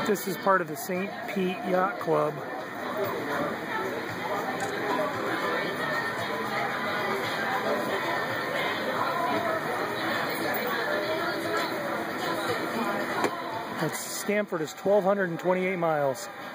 This is part of the St. Pete Yacht Club. Stanford is 1,228 miles.